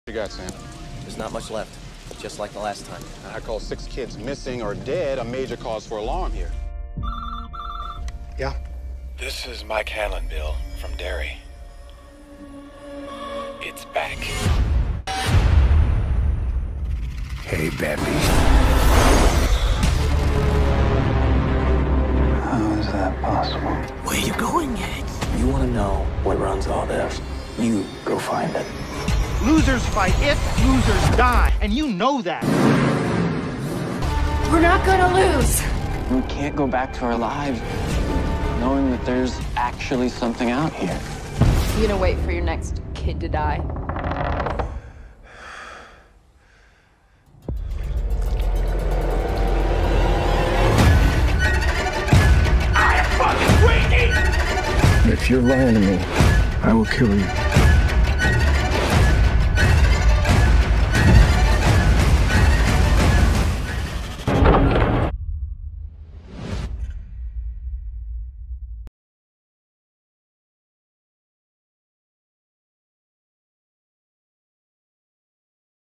You got, Sam? There's not much left, just like the last time. I call 6 kids missing or dead a major cause for alarm here. Yeah? This is Mike Hanlon, Bill, from Derry. It's back. Hey, baby. How is that possible? Where you going, Ed? You want to know what runs all this? You go find it. Losers fight it, losers die, and you know that. We're not gonna lose. We can't go back to our lives knowing that there's actually something out here. You gonna wait for your next kid to die? If you're lying to me, I will kill you.